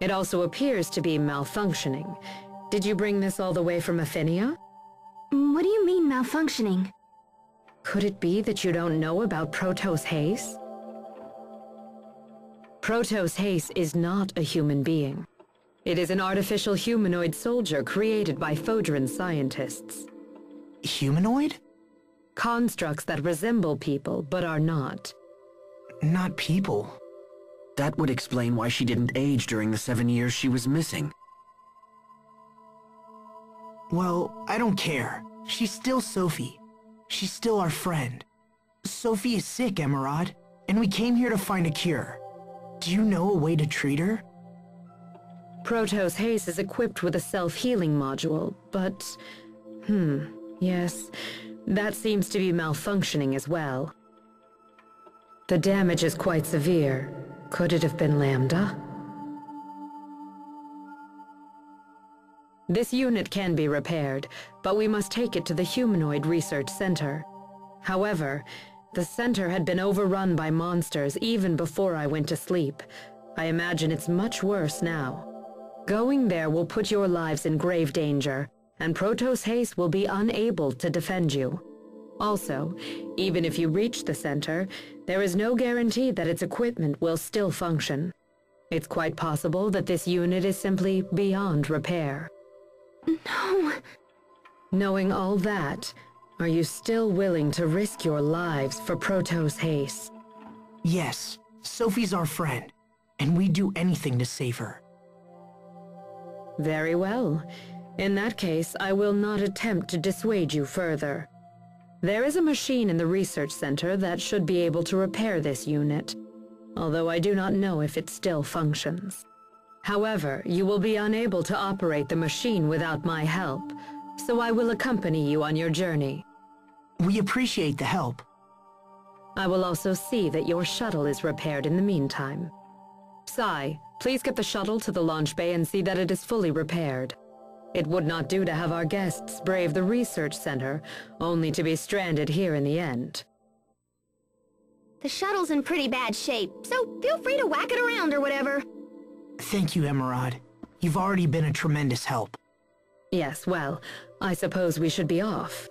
It also appears to be malfunctioning. Did you bring this all the way from Athenia? What do you mean, malfunctioning? Could it be that you don't know about Protos Haze? Protos Haze is not a human being. It is an artificial humanoid soldier created by Fodran scientists. Humanoid? Constructs that resemble people, but are not. Not people. That would explain why she didn't age during the 7 years she was missing. Well, I don't care. She's still Sophie. She's still our friend. Sophie is sick, Emerald, and we came here to find a cure. Do you know a way to treat her? Protos Haze is equipped with a self-healing module, but... yes, that seems to be malfunctioning as well. The damage is quite severe. Could it have been Lambda? This unit can be repaired, but we must take it to the Humanoid Research Center. However, the center had been overrun by monsters even before I went to sleep. I imagine it's much worse now. Going there will put your lives in grave danger, and Protos Haze will be unable to defend you. Also, even if you reach the center, there is no guarantee that its equipment will still function. It's quite possible that this unit is simply beyond repair. No. Knowing all that, are you still willing to risk your lives for Protos Haze? Yes, Sophie's our friend, and we'd do anything to save her. Very well. In that case, I will not attempt to dissuade you further. There is a machine in the research center that should be able to repair this unit, although I do not know if it still functions. However, you will be unable to operate the machine without my help, so I will accompany you on your journey. We appreciate the help. I will also see that your shuttle is repaired in the meantime. Sai, please get the shuttle to the launch bay and see that it is fully repaired. It would not do to have our guests brave the research center, only to be stranded here in the end. The shuttle's in pretty bad shape, so feel free to whack it around or whatever. Thank you, Emerald. You've already been a tremendous help. Yes, well, I suppose we should be off.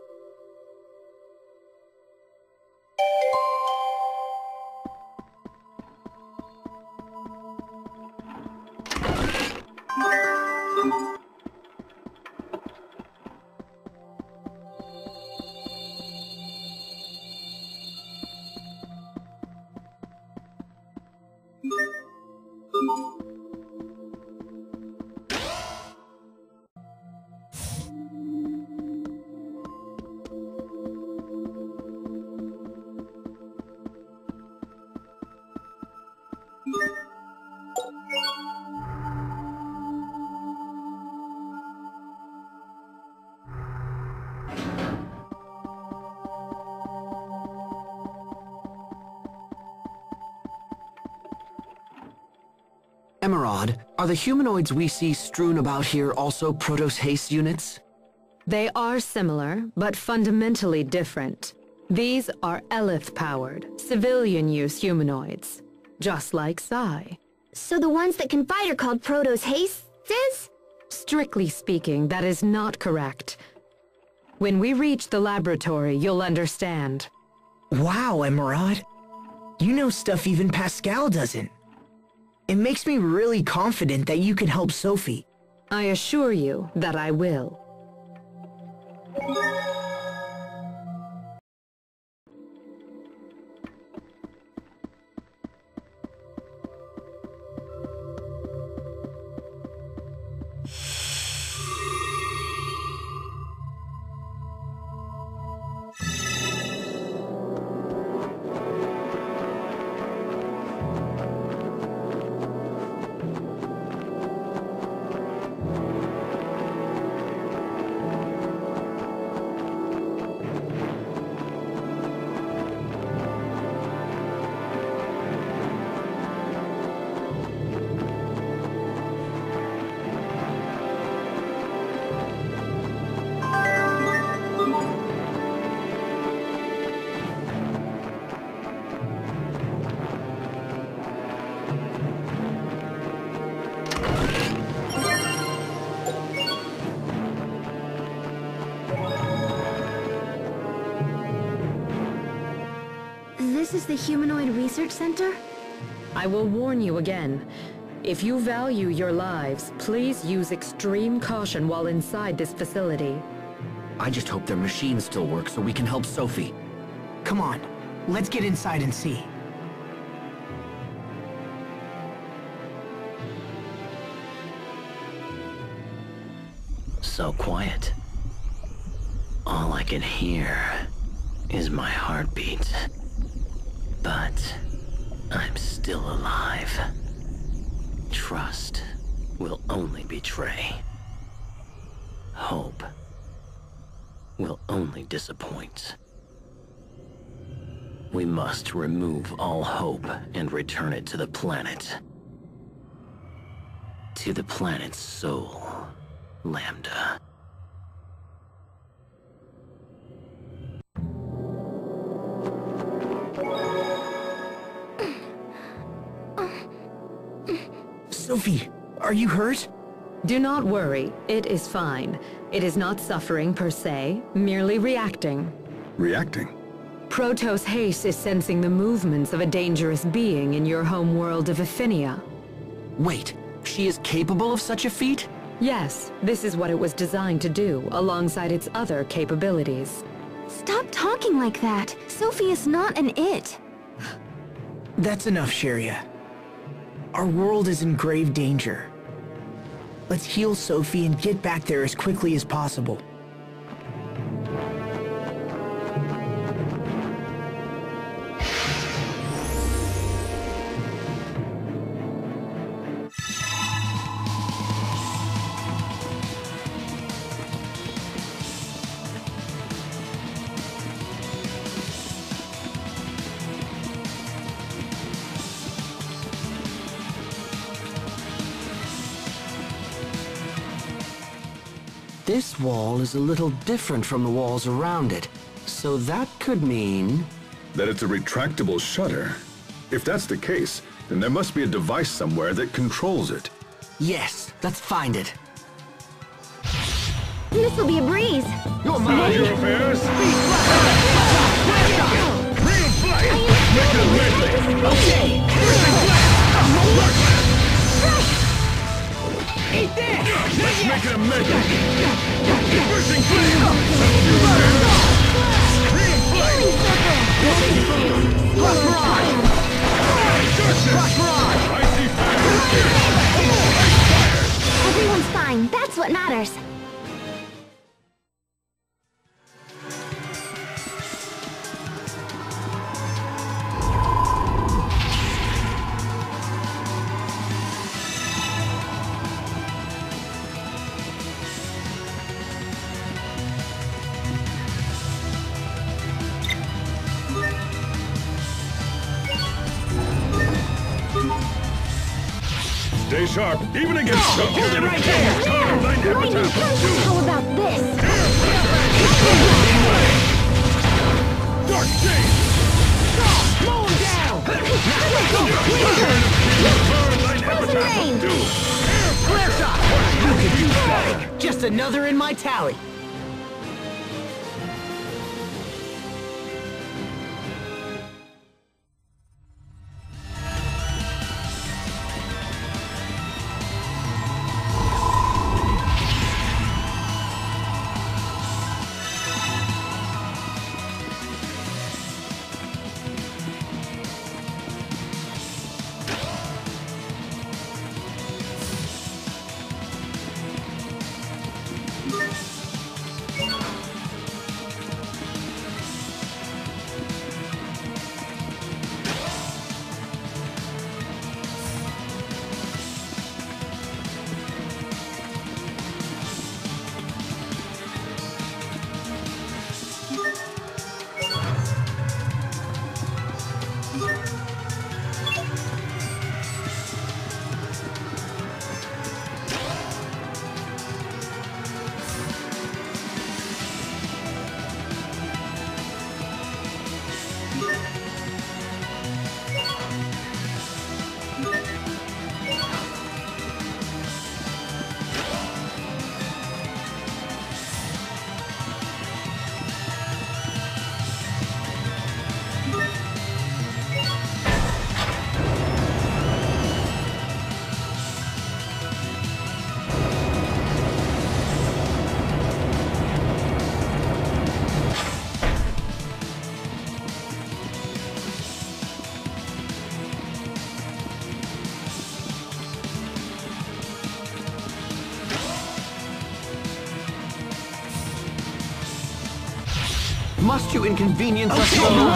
Emerald, are the humanoids we see strewn about here also Protos Haze units? They are similar, but fundamentally different. These are Elith-powered, civilian-use humanoids, just like Sai. So the ones that can fight are called Protos Hazes? Strictly speaking, that is not correct. When we reach the laboratory, you'll understand. Wow, Emerald. You know stuff even Pascal doesn't. It makes me really confident that you can help Sophie. I assure you that I will. this is the Humanoid Research Center? I will warn you again. If you value your lives, please use extreme caution while inside this facility. I just hope their machines still work so we can help Sophie. Come on, let's get inside and see. So quiet. All I can hear is my heartbeat. But I'm still alive. Trust will only betray. Hope will only disappoint. We must remove all hope and return it to the planet. To the planet's soul, Lambda. Sophie, are you hurt? Do not worry, it is fine. It is not suffering per se, merely reacting. Reacting? Protos Haste is sensing the movements of a dangerous being in your home world of Aphinia. Wait, she is capable of such a feat? Yes, this is what it was designed to do, alongside its other capabilities. Stop talking like that. Sophie is not an it. That's enough, Sharia. Our world is in grave danger. Let's heal Sophie and get back there as quickly as possible. This wall is a little different from the walls around it, so that could mean... That it's a retractable shutter. If that's the case, then there must be a device somewhere that controls it. Yes, let's find it. This'll be a breeze. Your affairs! Real flight! Make it lively! Okay! Eat this! Let's make it a mega! Wishing Everyone's fine. That's what matters. Stay sharp, even against hold it right there! How about this? Dark Shade! Slow him down! Frozen rain! Flare shot! You could do better. Just another in my tally. Must you inconvenience us so? No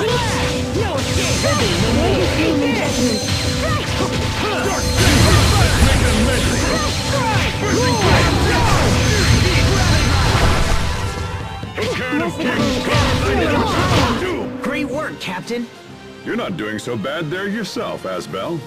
escape! Great work, Captain. You're not doing so bad there yourself, Asbel.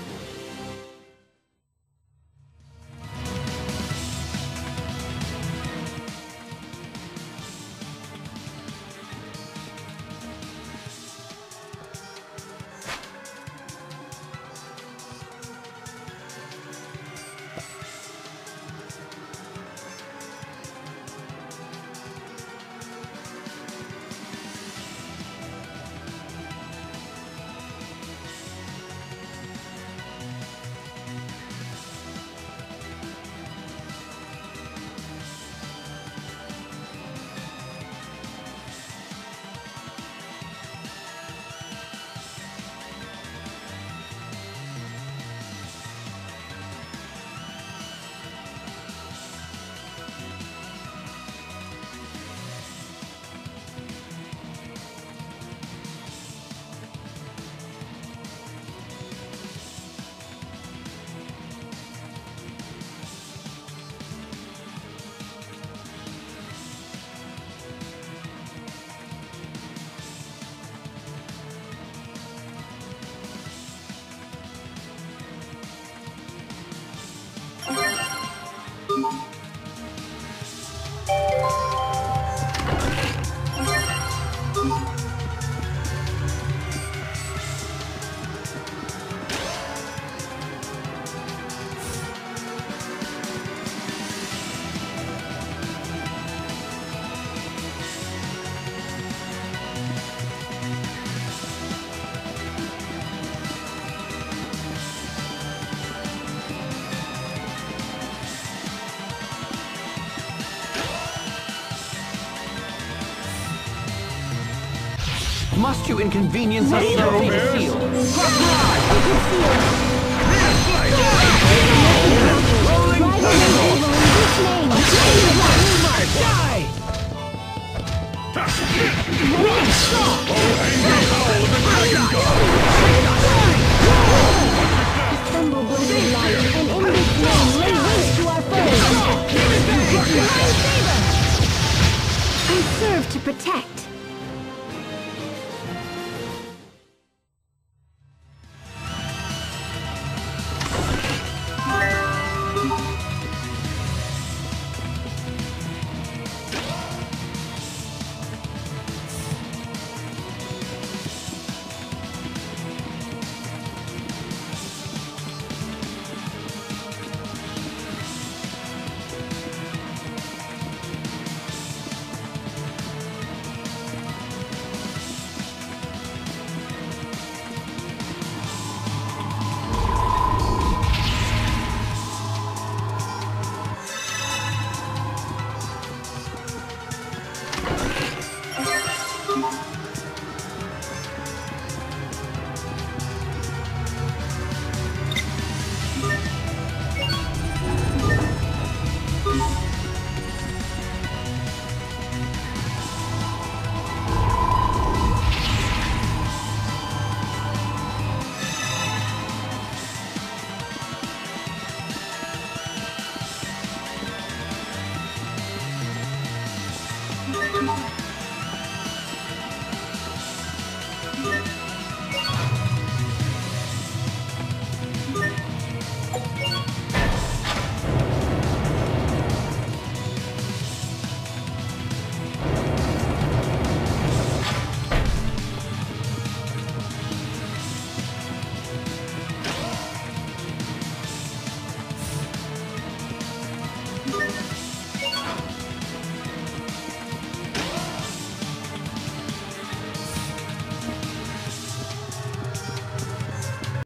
Must you inconvenience us so? Assemble blazing light, and in this flame lay waste to our foes. I serve to protect.